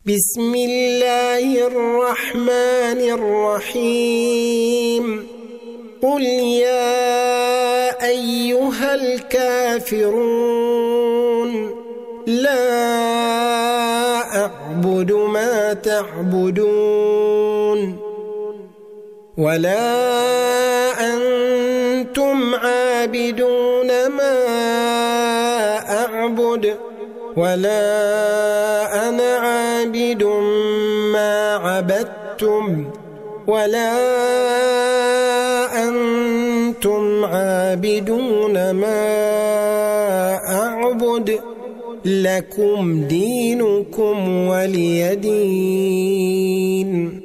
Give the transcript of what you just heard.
بسم الله الرحمن الرحيم قل يا أيها الكافرون لا أعبد ما تعبدون ولا أنتم عابدون ما أعبد ولا أنا عابد ما عبدتم ولا أنتم عابدون ما أعبد لكم دينكم ولي دين.